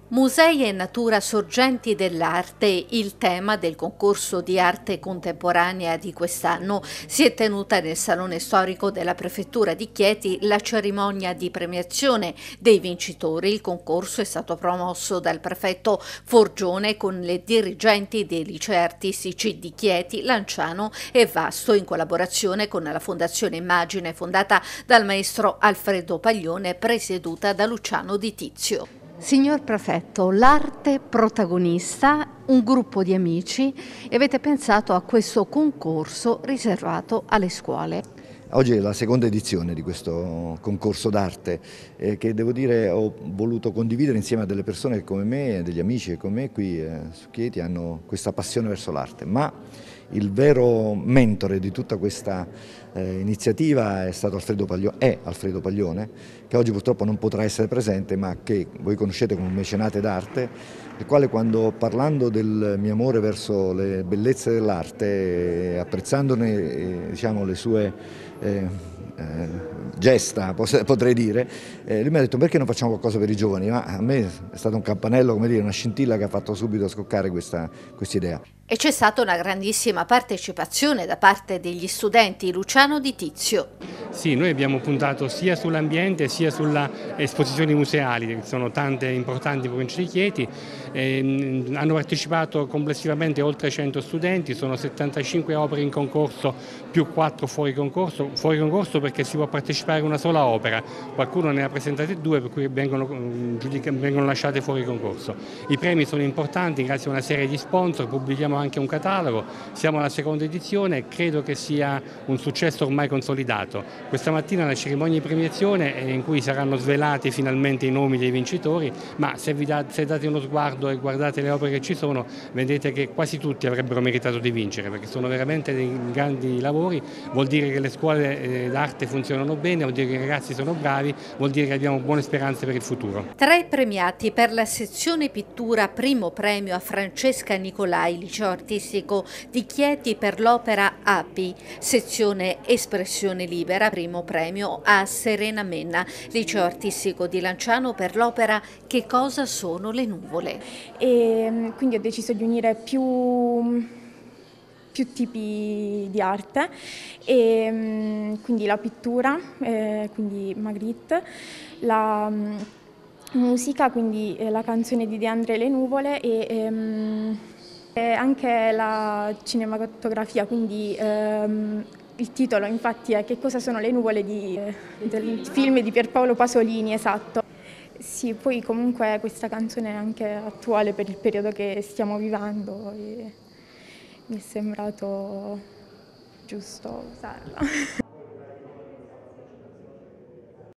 Musei e natura sorgenti dell'arte, il tema del concorso di arte contemporanea di quest'anno. Si è tenuta nel Salone Storico della Prefettura di Chieti la cerimonia di premiazione dei vincitori. Il concorso è stato promosso dal prefetto Forgione con le dirigenti dei licei artistici di Chieti, Lanciano e Vasto, in collaborazione con la Fondazione Immagine fondata dal maestro Alfredo Paglione, presieduta da Luciano Di Tizio. Signor Prefetto, l'arte protagonista, un gruppo di amici, e avete pensato a questo concorso riservato alle scuole. Oggi è la seconda edizione di questo concorso d'arte che devo dire ho voluto condividere insieme a delle persone come me, degli amici che come me qui su Chieti hanno questa passione verso l'arte, ma il vero mentore di tutta questa iniziativa è stato Alfredo Paglione, che oggi purtroppo non potrà essere presente, ma che voi conoscete come un mecenate d'arte, il quale, quando parlando del mio amore verso le bellezze dell'arte, apprezzandone diciamo, le sue gesta, potrei dire, lui mi ha detto: perché non facciamo qualcosa per i giovani? Ma a me è stato un campanello, come dire, una scintilla che ha fatto subito scoccare questa idea. E c'è stata una grandissima partecipazione da parte degli studenti. Luciano Di Tizio. Sì, noi abbiamo puntato sia sull'ambiente sia sulle esposizioni museali, che sono tante importanti in provincia di Chieti. Hanno partecipato complessivamente oltre 100 studenti, sono 75 opere in concorso più 4 fuori concorso perché si può partecipare a una sola opera, qualcuno ne ha presentate 2 per cui vengono lasciate fuori concorso. I premi sono importanti grazie a una serie di sponsor, pubblichiamo anche un catalogo, siamo alla seconda edizione e credo che sia un successo ormai consolidato. Questa mattina la cerimonia di premiazione in cui saranno svelati finalmente i nomi dei vincitori, ma se date uno sguardo e guardate le opere che ci sono, vedete che quasi tutti avrebbero meritato di vincere, perché sono veramente dei grandi lavori. Vuol dire che le scuole d'arte funzionano bene, vuol dire che i ragazzi sono bravi, vuol dire che abbiamo buone speranze per il futuro. Tra i premiati per la sezione pittura, primo premio a Francesca Nicolai, liceo artistico di Chieti, per l'opera Api. Sezione espressione libera, primo premio a Serena Menna, liceo artistico di Lanciano, per l'opera Che cosa sono le nuvole. E quindi ho deciso di unire più tipi di arte, e quindi la pittura, quindi Magritte, la musica, quindi la canzone di De André Le nuvole, e anche la cinematografia, quindi il titolo infatti è Che cosa sono le nuvole del film di Pierpaolo Pasolini, esatto. Sì, poi comunque questa canzone è anche attuale per il periodo che stiamo vivendo e mi è sembrato giusto usarla.